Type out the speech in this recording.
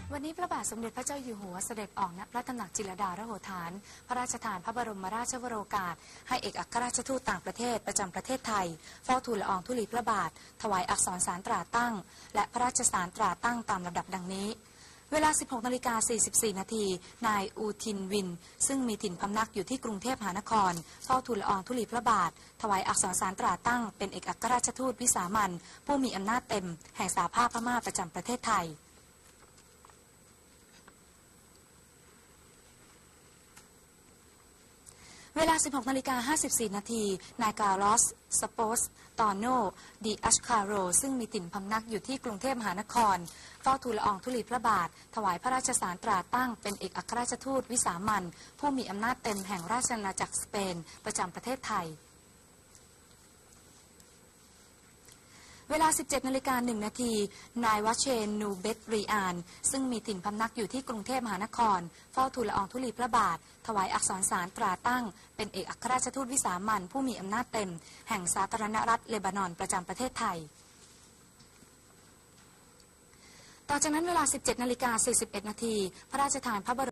วันนี้พระบาทสมเด็จพระเจ้าอยู่หัวเสด็จออกณพระตำหนักจิรดาระโหฐานพระราชทานพระบรมราชวโรกาสให้เอกอัครราชทูตต่างประเทศประจำประเทศไทยเฝ้าทูลละอองธุลีพระบาทถวายอักษรสารตราตั้งและพระราชสารตราตั้งตามลำดับดังนี้เวลา 16:44 นาทีนายอูทินวินซึ่งมีถิ่นพำนักอยู่ที่กรุงเทพมหานครเฝ้าทูลละอองธุลีพระบาทถวายอักษรสารตราตั้งเป็นเอกอัครราชทูตวิสามัญผู้มีอำนาจเต็มแห่งสหภาพพม่าประจำประเทศไทยเวลา 16:54 นาทีนายกาลอส สโปสตอโน ดิอัชคาโรซึ่งมีถิ่นพำนักอยู่ที่กรุงเทพมหานครเฝ้าทูลละอองธุลีพระบาทถวายพระราชสารตราตั้งเป็นเอกอัครราชทูตวิสามัญผู้มีอำนาจเต็มแห่งราชอาณาจักรสเปนประจำประเทศไทยเวลา 17:01 นาทีนายวเชน นูเบตรีอานซึ่งมีถิ่นพำนักอยู่ที่กรุงเทพมหานครเฝ้าทูลละอองธุลีพระบาทถวายอักษรสารตราตั้งเป็นเอกอัครราชทูตวิสามัญผู้มีอำนาจเต็มแห่งสาธารณรัฐเลบานอนประจำประเทศไทยต่อจากนั้นเวลา 17:41 นาทีพระราชทานพระบรม